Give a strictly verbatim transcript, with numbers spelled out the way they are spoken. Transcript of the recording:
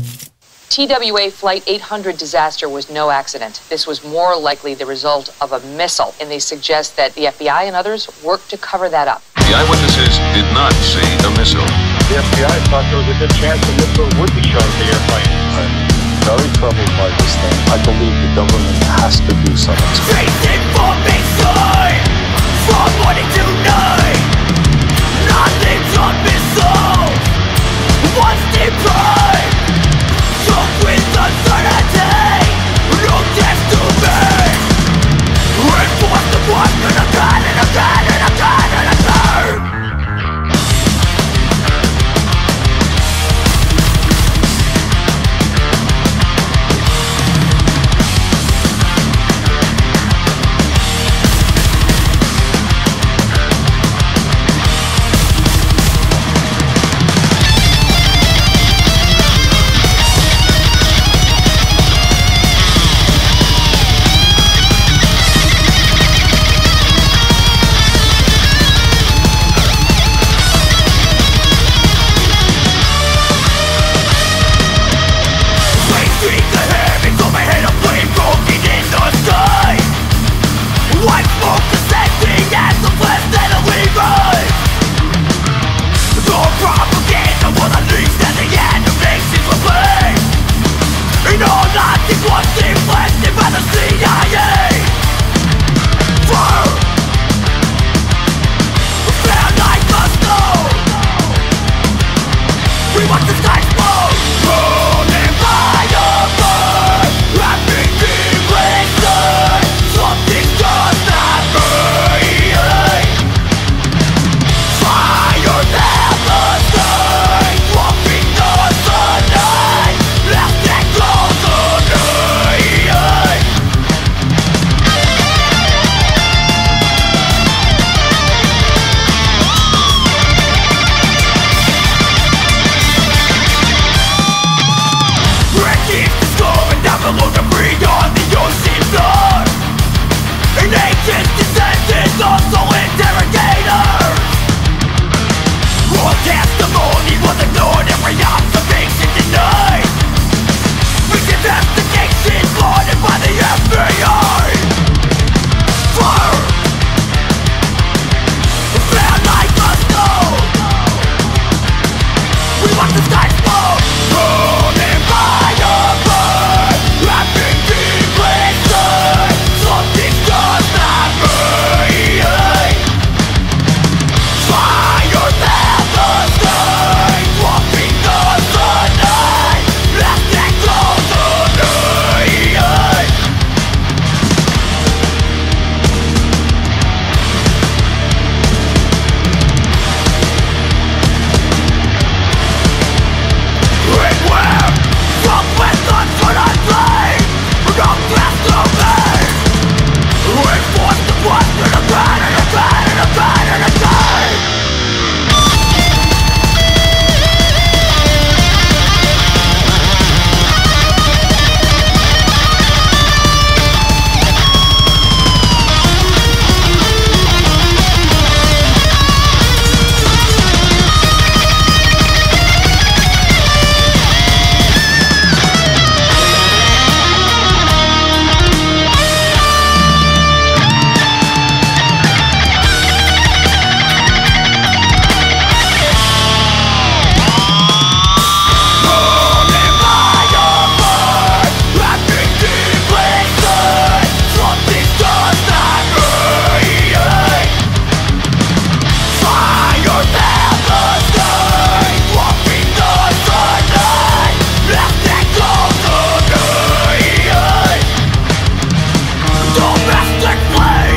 T W A Flight eight hundred disaster was no accident. This was more likely the result of a missile, and they suggest that the F B I and others worked to cover that up. The eyewitnesses did not see a missile. The F B I thought there was a good chance a missile would be shot at the airplane. I'm very troubled by this thing. I believe the government has to do something. Street information from morning to night. Nothing's on missiles. Once deprived, took with uncertainty. No test to me. Reinforce the question again and again and again and again. Domestic flame.